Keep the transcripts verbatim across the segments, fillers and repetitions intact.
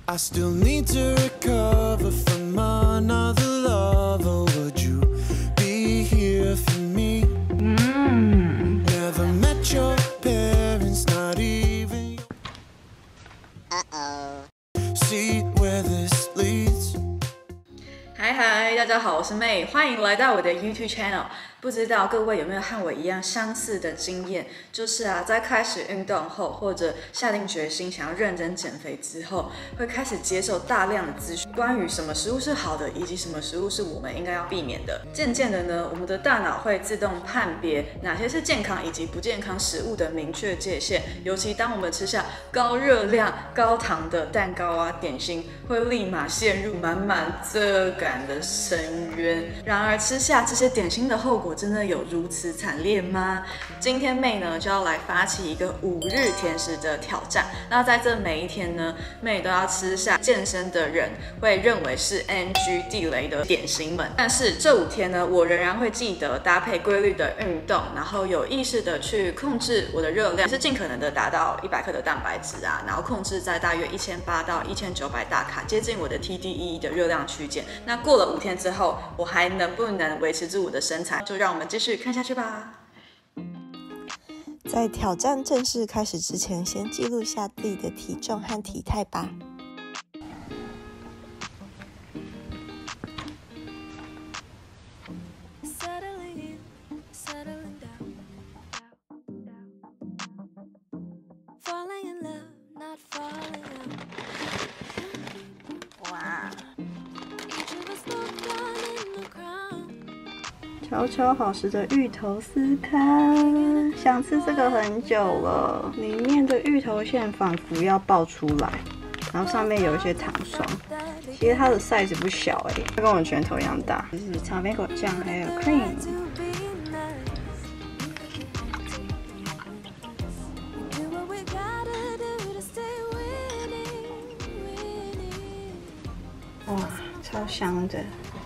I still need to recover from another love. Oh, would you be here for me? Mm. Never met your parents, not even. Uh-oh. See where this leads. 嗨嗨，大家好，我是妹，欢迎来到我的 YouTube channel。不知道各位有没有和我一样相似的经验，就是啊，在开始运动后，或者下定决心想要认真减肥之后，会开始接受大量的资讯，关于什么食物是好的，以及什么食物是我们应该要避免的。渐渐的呢，我们的大脑会自动判别哪些是健康以及不健康食物的明确界限。尤其当我们吃下高热量、高糖的蛋糕啊、点心，会立马陷入满满罪恶感的深渊。然而，吃下这些点心的后果真的有如此惨烈吗？今天妹呢就要来发起一个五日甜食的挑战。那在这每一天呢，妹都要吃下健身的人会认为是 N G 地雷的点心们。但是这五天呢，我仍然会记得搭配规律的运动，然后有意识的去控制我的热量，是尽可能的达到一百克的蛋白质啊，然后控制在大约一千八到一千九百大卡，接近我的 T D E 的热量区间。那过了五天之后，我还能不能维持住我的身材？就让我们继续看下去吧。 在挑战正式开始之前，先记录下自己的体重和体态吧。哇！悄悄好食的芋头司康，想吃这个很久了。里面的芋头馅仿佛要爆出来，然后上面有一些糖霜。其实它的 size 不小哎、欸，它跟我拳头一样大。就是草莓果酱还有 cream。哇，超香的！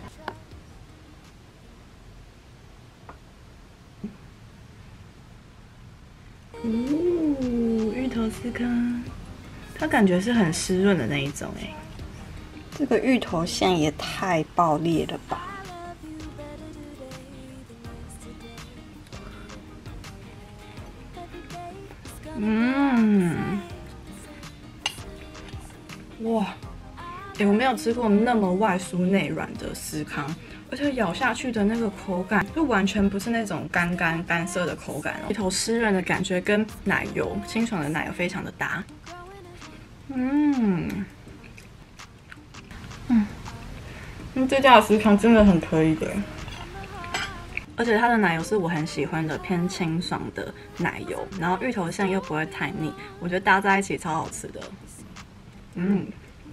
哦，芋头司康，它感觉是很湿润的那一种哎。这个芋头馅也太爆裂了吧！嗯，哇！欸、我没有吃过那么外酥内软的司康，而且咬下去的那个口感就完全不是那种干干干涩的口感哦，芋头湿润的感觉跟奶油清爽的奶油非常的搭。嗯嗯，嗯，这家的司康真的很可以的，而且它的奶油是我很喜欢的偏清爽的奶油，然后芋头馅又不会太腻，我觉得搭在一起超好吃的。嗯。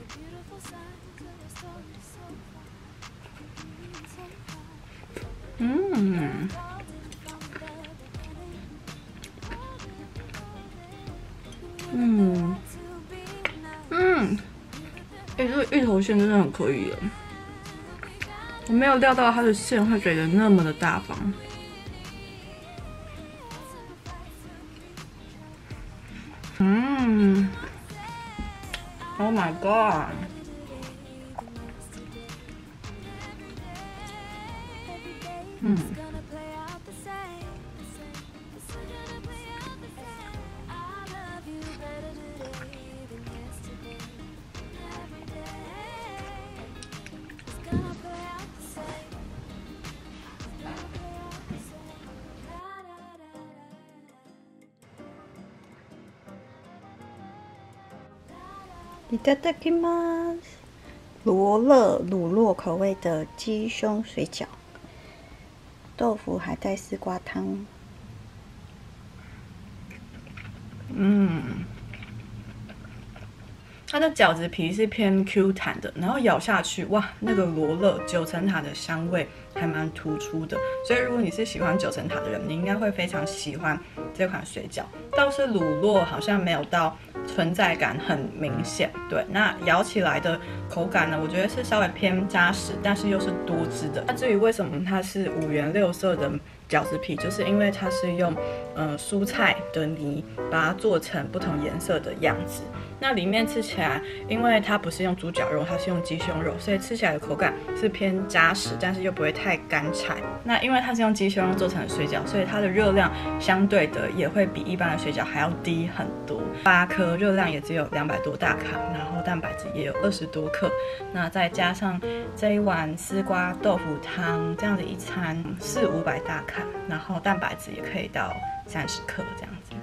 嗯，嗯，嗯，哎、欸，这个芋头馅真的很可以耶！我没有料到它的馅会给的那么的大方。嗯 ，Oh my god！ 嗯，いただきます。罗勒乳酪口味的鸡胸水饺。豆腐海带丝瓜汤，嗯，它的饺子皮是偏 Q 弹的，然后咬下去，哇，那个罗勒九层塔的香味还蛮突出的。所以如果你是喜欢九层塔的人，你应该会非常喜欢这款水饺。倒是乳酪好像没有到存在感很明显，对，那咬起来的口感呢，我觉得是稍微偏扎实，但是又是多汁的。那至于为什么它是五颜六色的饺子皮，就是因为它是用呃蔬菜的泥把它做成不同颜色的样子。那里面吃起来，因为它不是用猪脚肉，它是用鸡胸肉，所以吃起来的口感是偏扎实，但是又不会太干柴。那因为它是用鸡胸肉做成的水饺，所以它的热量相对的也会比一般的水饺还要低很多。八颗热量也只有两百多大卡，然后蛋白质也有二十多克。那再加上这一碗丝瓜豆腐汤，这样子一餐四五百大卡，然后蛋白质也可以到三十克这样子。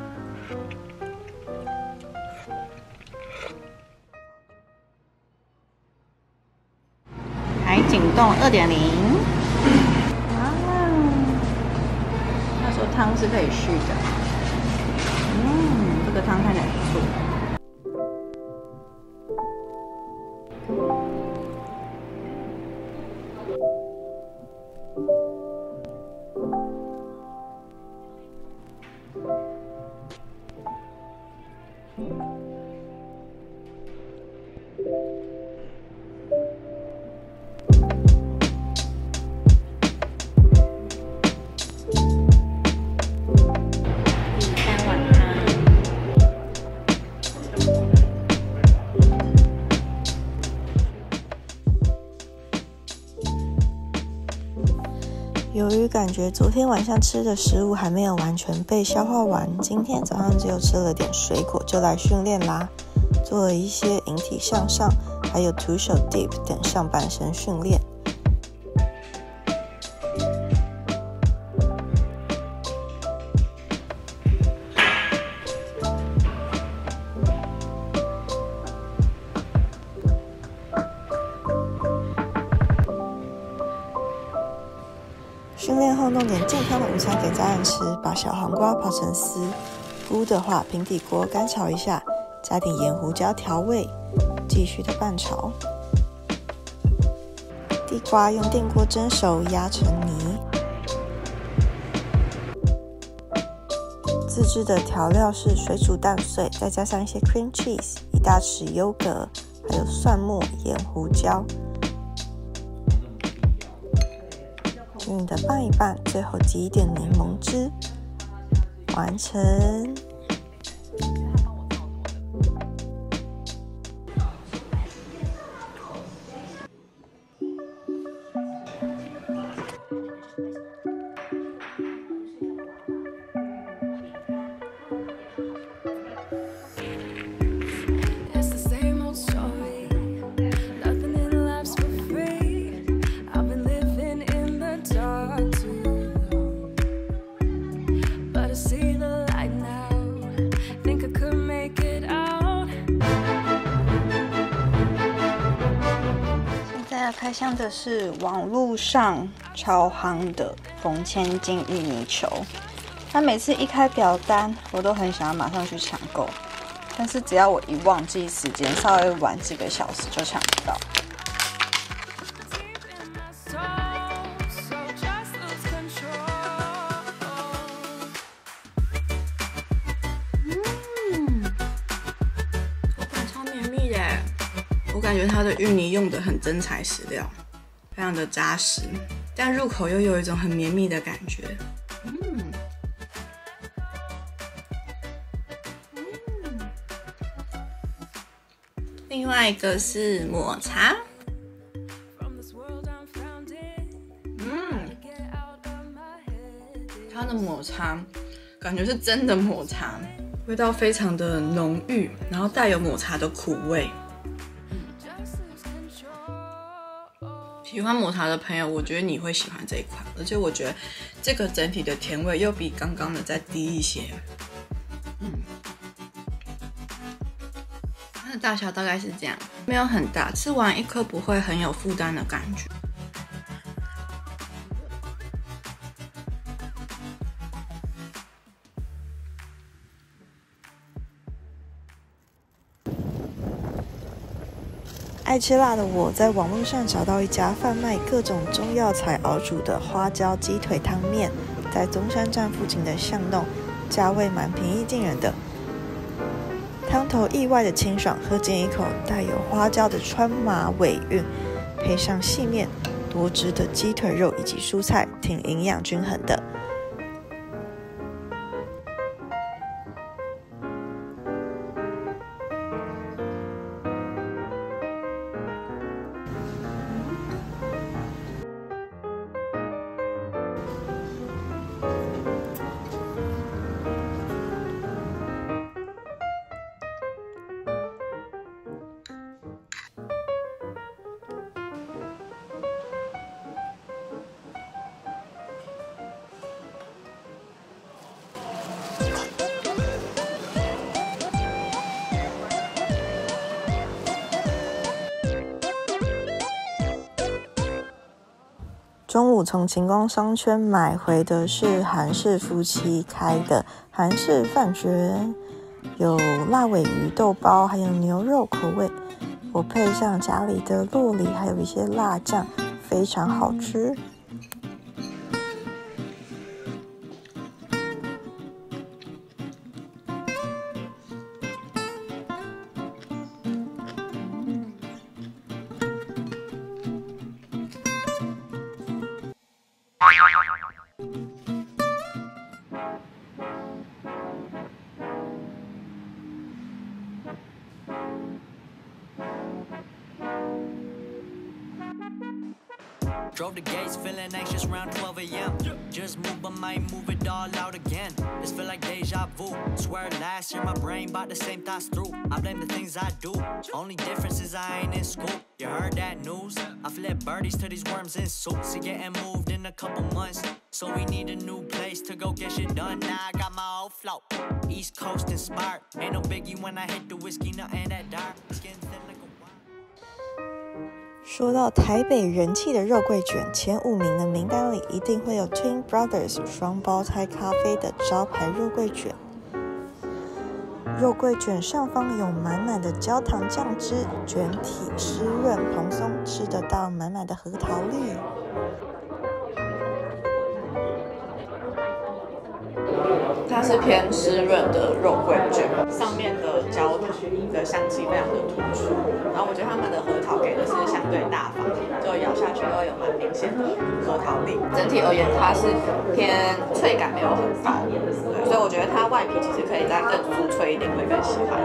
海景洞 二点零， 哇，他说汤是可以续的，嗯，这个汤看起来不错。 由于感觉昨天晚上吃的食物还没有完全被消化完，今天早上只有吃了点水果，就来训练啦。做了一些引体向上，还有徒手 dip 等上半身训练。训练后弄点健康的午餐给家人吃，把小黄瓜刨成丝，菇的话平底锅干炒一下，加点盐胡椒调味，继续的拌炒。地瓜用电锅蒸熟，压成泥。自制的调料是水煮蛋碎，再加上一些 cream cheese， 一大匙优格，还有蒜末、盐、胡椒。均匀的拌一拌，最后挤一点柠檬汁，完成。开箱的是网络上超夯的冯千金芋泥球，他每次一开表单，我都很想要马上去抢购，但是只要我一忘记时间，稍微晚几个小时就抢不到。 嗯，口感超绵密的。我感觉它的芋泥用的很真材实料，非常的扎实，但入口又有一种很绵密的感觉。嗯，嗯，另外一个是抹茶，嗯，它的抹茶感觉是真的抹茶，味道非常的浓郁，然后带有抹茶的苦味。喜欢抹茶的朋友，我觉得你会喜欢这一款，而且我觉得这个整体的甜味又比刚刚的再低一些。嗯，它的大小大概是这样，没有很大，吃完一颗不会很有负担的感觉。 爱吃辣的我在网络上找到一家贩卖各种中药材熬煮的花椒鸡腿汤面，在中山站附近的巷弄，价位蛮平易近人的。汤头意外的清爽，喝进一口带有花椒的川麻尾韵，配上细面， 多汁的鸡腿肉以及蔬菜，挺营养均衡的。中午从晴光商圈买回的是韩式夫妻开的韩式饭卷，有辣尾鱼豆包，还有牛肉口味。我配上家里的酪梨，还有一些辣酱，非常好吃。 Drove the gates, feeling anxious around twelve a m Just move, but might move it all out again. This feel like deja vu. Swear last year my brain bought the same thoughts through. I blame the things I do. Only difference is I ain't in school. You heard that news? I flip birdies to these worms in suits. See getting moved in a couple months. So we need a new place to go get shit done. Now I got my old float. East Coast inspired. Ain't no biggie when I hit the whiskey, nothing that dark. Skin thin like a 说到台北人气的肉桂卷，前五名的名单里一定会有 Twin Brothers 双胞胎咖啡的招牌肉桂卷。肉桂卷上方有满满的焦糖酱汁，卷体湿润蓬松，吃得到满满的核桃粒。 它是偏湿润的肉桂卷，上面的焦糖的香气非常的突出，然后我觉得他们的核桃给的是相对大方，就咬下去会有蛮明显的核桃粒。整体而言，它是偏脆感没有很高，对，所以我觉得它外皮其实可以再更酥脆一点，会更喜欢。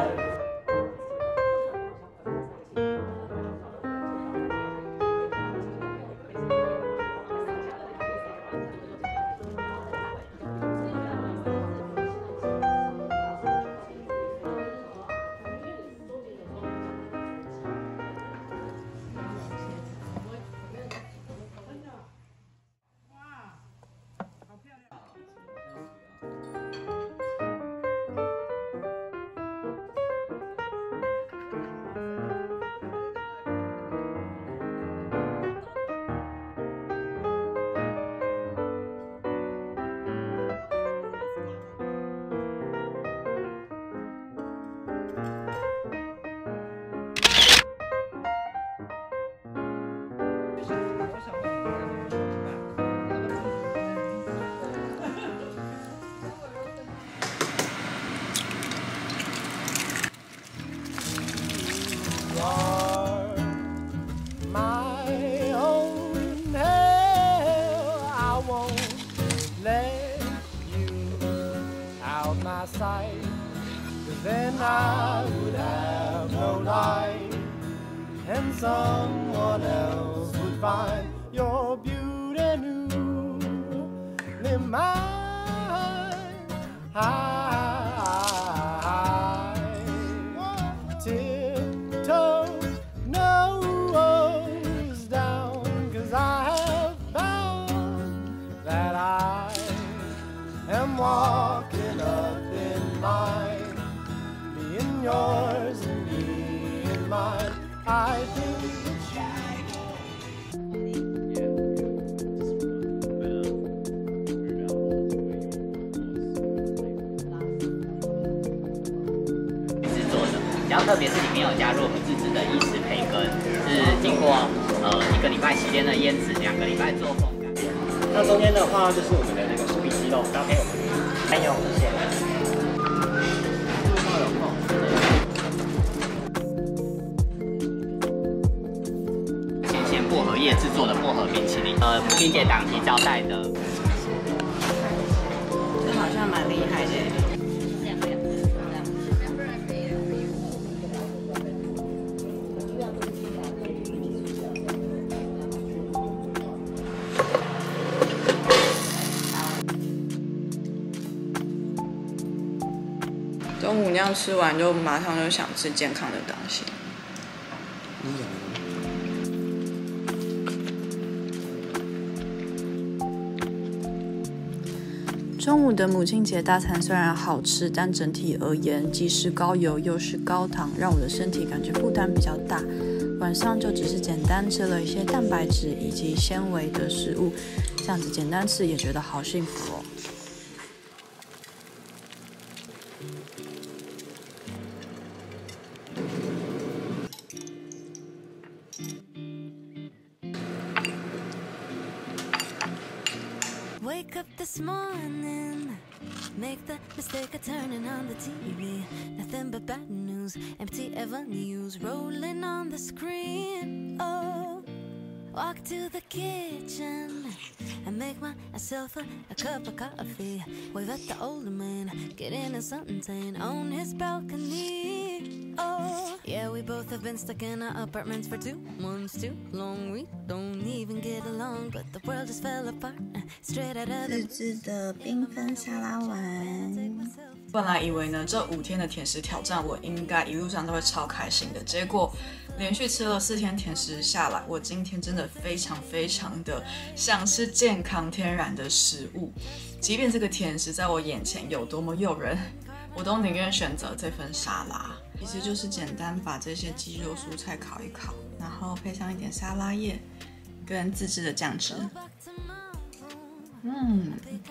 Then I would have no life, and someone else would find your beauty newly mine. I tiptoe nose down, 'cause I have found that I am walking up in line. Yours and me and mine. I think it's you. 制作的，比较特别是里面有加入我们自制的意式培根，是经过呃一个礼拜期间的腌制，两个礼拜做风干。 那中间的话就是我们的那个酥皮鸡肉，搭配我们干用的馅。 薄荷叶业制作的薄荷冰淇淋，呃，母亲节档期招待的。 这好像蛮厉害的。中午那样吃完，就马上就想吃健康的东西。中午的母亲节大餐虽然好吃，但整体而言，既是高油又是高糖，让我的身体感觉负担比较大。晚上就只是简单吃了一些蛋白质以及纤维的食物，这样子简单吃也觉得好幸福哦。 Wake up this morning, make the mistake of turning on the T V. Nothing but bad news, empty avenues rolling on the screen. Oh, walk to the kitchen and make myself a, a cup of coffee. Wave at the older man, getting a suntan on his balcony. Oh, yeah, we both have been stuck in our apartments for two months too long. We don't even get along, but the world just fell apart. Straight out of the 自制的缤纷沙拉丸。 本来以为呢，这五天的甜食挑战，我应该一路上都会超开心的。结果连续吃了四天甜食下来，我今天真的非常非常的想吃健康天然的食物。即便这个甜食在我眼前有多么诱人，我都宁愿选择这份沙拉。其实就是简单把这些鸡肉蔬菜烤一烤，然后配上一点沙拉叶跟自制的酱汁。嗯。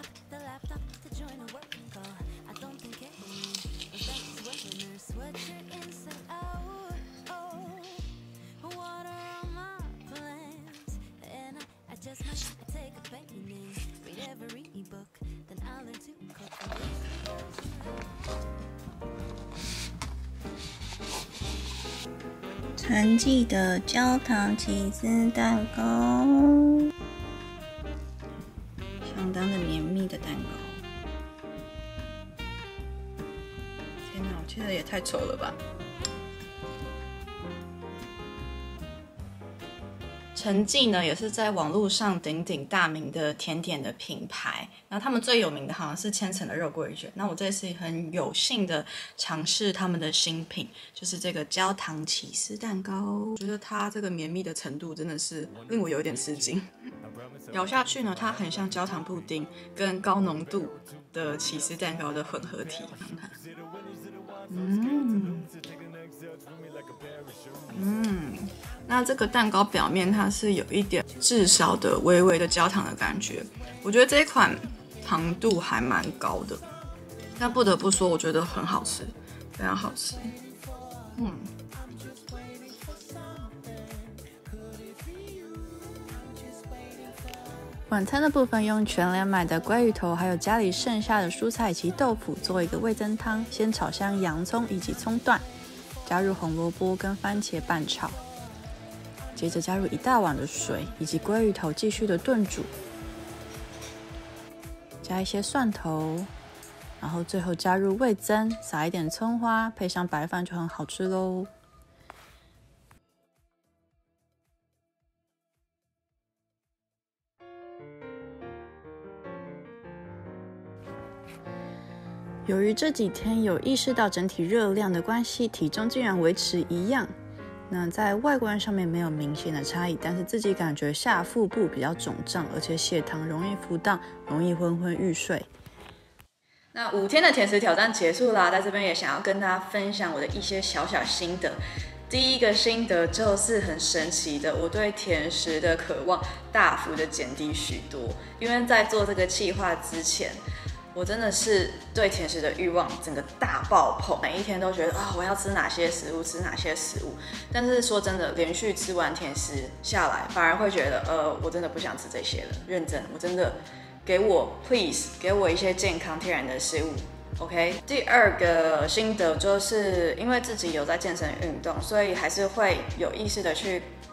陈记的焦糖起司蛋糕，相当的绵密的蛋糕。天哪，我切的也太丑了吧！ 陈记呢，也是在网络上鼎鼎大名的甜点的品牌。然后他们最有名的好像是千层的肉桂卷。那我这次很有幸的尝试他们的新品，就是这个焦糖起司蛋糕。我觉得它这个绵密的程度真的是令我有一点吃惊。咬下去呢，它很像焦糖布丁跟高浓度的起司蛋糕的混合体。看看，嗯。嗯，那这个蛋糕表面它是有一点至少的微微的焦糖的感觉，我觉得这一款糖度还蛮高的，但不得不说，我觉得很好吃，非常好吃。嗯，晚餐的部分用全联买的鲑鱼头，还有家里剩下的蔬菜及豆腐做一个味噌汤，先炒香洋葱以及葱段。加入红萝卜跟番茄拌炒，接着加入一大碗的水以及鲑鱼头继续的炖煮，加一些蒜头，然后最后加入味噌，撒一点葱花，配上白饭就很好吃咯。由于这几天有意识到整体热量的关系，体重竟然维持一样。那在外观上面没有明显的差异，但是自己感觉下腹部比较肿胀，而且血糖容易浮荡，容易昏昏欲睡。那五天的甜食挑战结束啦，在这边也想要跟大家分享我的一些小小心得。第一个心得就是很神奇的，我对甜食的渴望大幅的减低许多，因为在做这个企划之前，我真的是对甜食的欲望整个大爆棚，每一天都觉得啊，我要吃哪些食物，吃哪些食物。但是说真的，连续吃完甜食下来，反而会觉得，呃，我真的不想吃这些了。认真，我真的给我 please 给我一些健康天然的食物。OK， 第二个心得就是因为自己有在健身运动，所以还是会有意识的去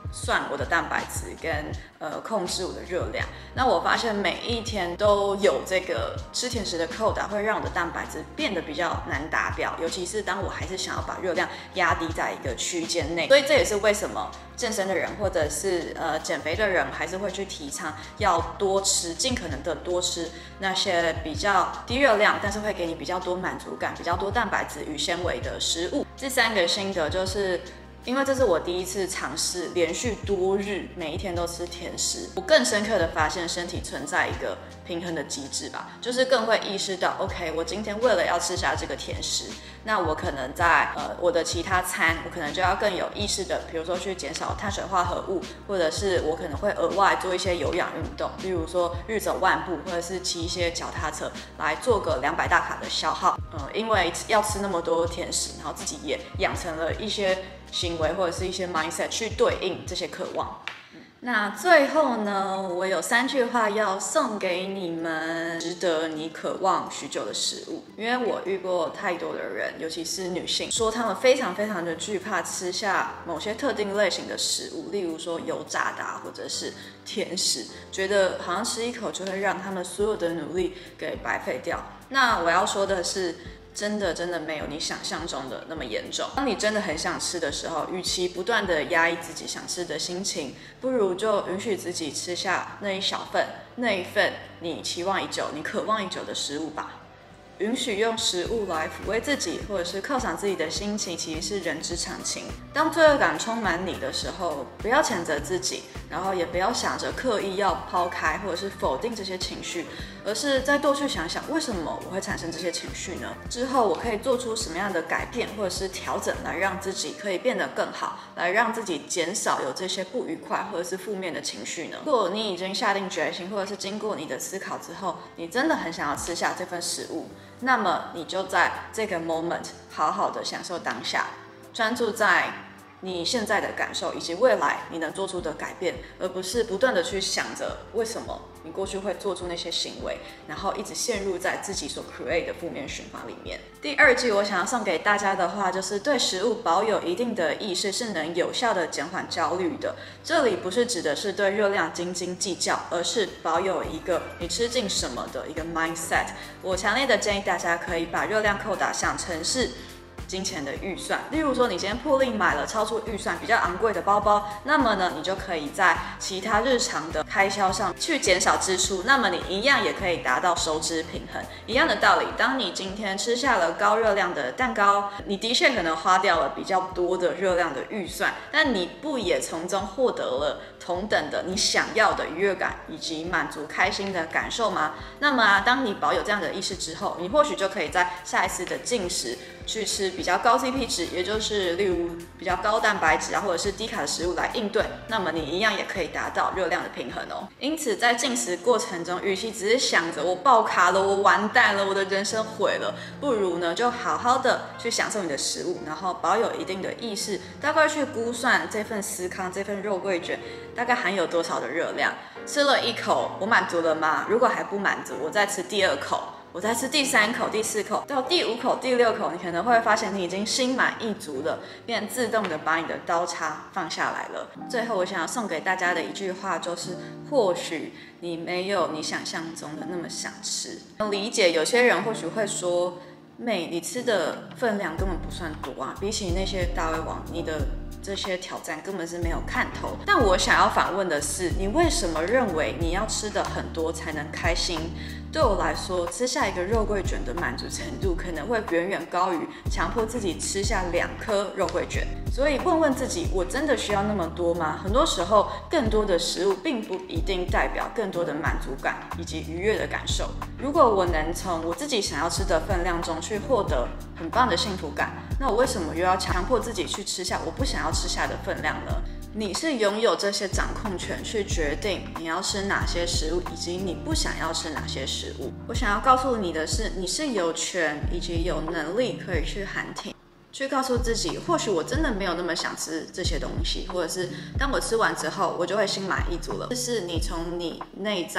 算我的蛋白质跟呃控制我的热量。那我发现每一天都有这个吃甜食的扣打，会让我的蛋白质变得比较难达标，尤其是当我还是想要把热量压低在一个区间内。所以这也是为什么健身的人或者是呃减肥的人还是会去提倡要多吃，尽可能的多吃那些比较低热量，但是会给你比较多满足感、比较多蛋白质与纤维的食物。第三个心得就是。因为这是我第一次尝试连续多日每一天都吃甜食，我更深刻的发现身体存在一个平衡的机制吧，就是更会意识到 OK 我今天为了要吃下这个甜食，那我可能在呃我的其他餐我可能就要更有意识的，比如说去减少碳水化合物，或者是我可能会额外做一些有氧运动，例如说日走万步，或者是骑一些脚踏车来做个两百大卡的消耗。呃，因为要吃那么多甜食，然后自己也养成了一些行为或者是一些 mindset 去对应这些渴望。那最后呢，我有三句话要送给你们，值得你渴望许久的食物。因为我遇过太多的人，尤其是女性，说她们非常非常的惧怕吃下某些特定类型的食物，例如说油炸的或者是甜食，觉得好像吃一口就会让她们所有的努力给白费掉。那我要说的是，真的真的没有你想象中的那么严重。当你真的很想吃的时候，与其不断的压抑自己想吃的心情，不如就允许自己吃下那一小份、那一份你期望已久、你渴望已久的食物吧。允许用食物来抚慰自己，或者是犒赏自己的心情，其实是人之常情。当罪恶感充满你的时候，不要谴责自己，然后也不要想着刻意要抛开或者是否定这些情绪，而是再多去想想，为什么我会产生这些情绪呢？之后我可以做出什么样的改变或者是调整，来让自己可以变得更好，来让自己减少有这些不愉快或者是负面的情绪呢？如果你已经下定决心，或者是经过你的思考之后，你真的很想要吃下这份食物，那么你就在这个 moment 好好的享受当下，专注在你现在的感受以及未来你能做出的改变，而不是不断的去想着为什么你过去会做出那些行为，然后一直陷入在自己所 create 的负面循环里面。第二句我想要送给大家的话，就是对食物保有一定的意识是能有效的减缓焦虑的。这里不是指的是对热量斤斤计较，而是保有一个你吃进什么的一个 mindset。我强烈的建议大家可以把热量扣打想成是金钱的预算，例如说你今天破例买了超出预算比较昂贵的包包，那么呢，你就可以在其他日常的开销上去减少支出，那么你一样也可以达到收支平衡。一样的道理，当你今天吃下了高热量的蛋糕，你的确可能花掉了比较多的热量的预算，但你不也从中获得了同等的你想要的愉悦感以及满足开心的感受吗？那么啊，当你保有这样的意识之后，你或许就可以在下一次的进食去吃比较高 C P 值，也就是例如比较高蛋白质啊，或者是低卡的食物来应对，那么你一样也可以达到热量的平衡哦。因此在进食过程中，与其只是想着我爆卡了，我完蛋了，我的人生毁了，不如呢就好好的去享受你的食物，然后保有一定的意识，大概去估算这份司康这份肉桂卷大概含有多少的热量。吃了一口，我满足了吗？如果还不满足，我再吃第二口，我再吃第三口、第四口，到第五口、第六口，你可能会发现你已经心满意足了，便自动的把你的刀叉放下来了。最后我想要送给大家的一句话就是，或许你没有你想象中的那么想吃。理解有些人或许会说，妹，你吃的分量根本不算多啊，比起那些大胃王，你的这些挑战根本是没有看头。但我想要反问的是，你为什么认为你要吃的很多才能开心？对我来说，吃下一个肉桂卷的满足程度可能会远远高于强迫自己吃下两颗肉桂卷。所以问问自己，我真的需要那么多吗？很多时候，更多的食物并不一定代表更多的满足感以及愉悦的感受。如果我能从我自己想要吃的分量中去获得很棒的幸福感，那我为什么又要强迫自己去吃下我不想要吃下的分量呢？你是拥有这些掌控权去决定你要吃哪些食物，以及你不想要吃哪些食物。我想要告诉你的是，你是有权以及有能力可以去喊停，去告诉自己，或许我真的没有那么想吃这些东西，或者是当我吃完之后，我就会心满意足了。这是你从你内在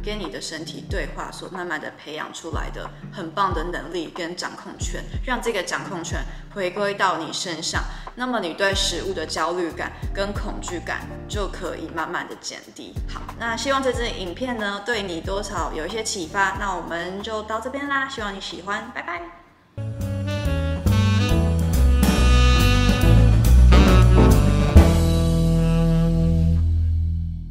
跟你的身体对话所慢慢的培养出来的很棒的能力跟掌控权，让这个掌控权回归到你身上，那么你对食物的焦虑感跟恐惧感就可以慢慢的减低。好，那希望这支影片呢对你多少有一些启发，那我们就到这边啦，希望你喜欢，拜拜。